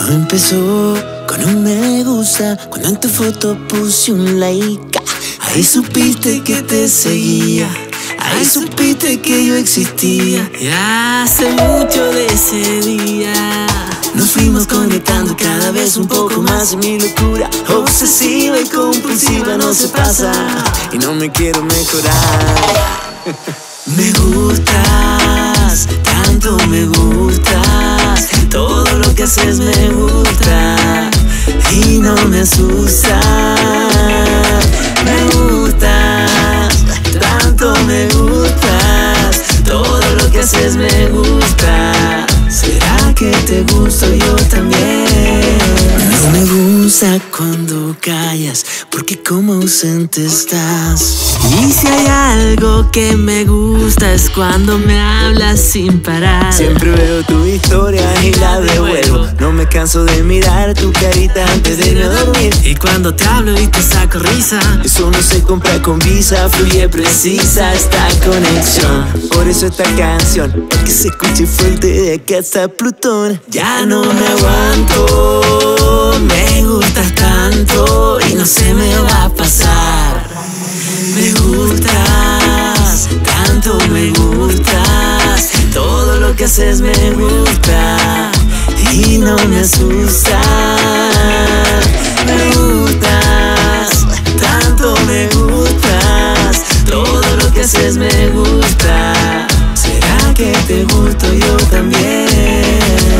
Todo empezó con un me gusta, cuando en tu foto puse un like. Ahí supiste que te seguía, ahí supiste que yo existía. Ya hace mucho de ese día nos fuimos conectando cada vez un poco más. Y mi locura obsesiva y compulsiva no se pasa, y no me quiero mejorar. Me gustas, tanto me gustas, todo lo que haces me gusta y no me asusta. Me gustas, tanto me gustas, todo lo que haces me gusta. ¿Será que te gusto yo también? No me gusta cuando callas, porque como ausente estás. Y si hay algo que me gusta es cuando me hablas sin parar. Siempre veo tu historia y la devuelvo. No me canso de mirar tu carita antes de irme a dormir. Y cuando te hablo y te saco risa, eso no se compra con visa, fluye precisa esta conexión. Por eso esta canción, es que se escuche fuerte de acá hasta Plutón. Ya no me aguanto, me gustas tanto y no se me va a pasar. Me gustas, tanto me gustas, todo lo que haces me gusta y no me asusta. Me gustas, tanto me gustas, todo lo que haces me gusta. ¿Será que te gusto yo también?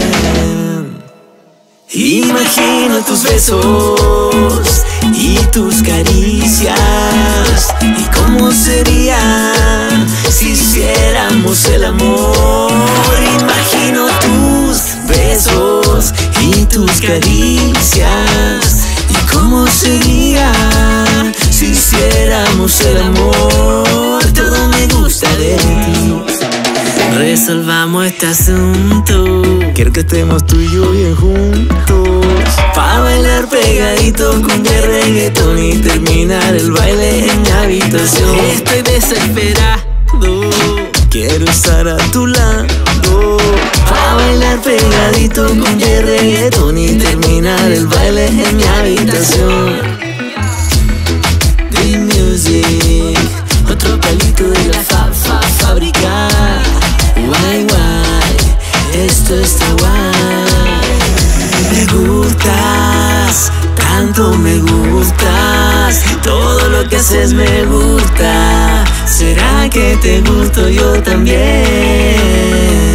Imagino tus besos y tus caricias, y cómo sería si hiciéramos el amor. Imagino tus besos y tus caricias, y cómo sería si hiciéramos el amor. Todo me gusta de ti. resolvamos este asunto. Quiero que estemos tú y yo bien juntos, pa' bailar pegadito con el reggaetón y terminar el baile en mi habitación. Estoy desesperado, quiero estar a tu lado, pa' bailar pegadito con el reggaetón y terminar el baile en mi habitación. Dream Music, otro palito de la fábrica. Guay, guay, esto está guay. Me gustas, tanto me gustas, todo lo que haces me gusta. ¿Será que te gusto yo también?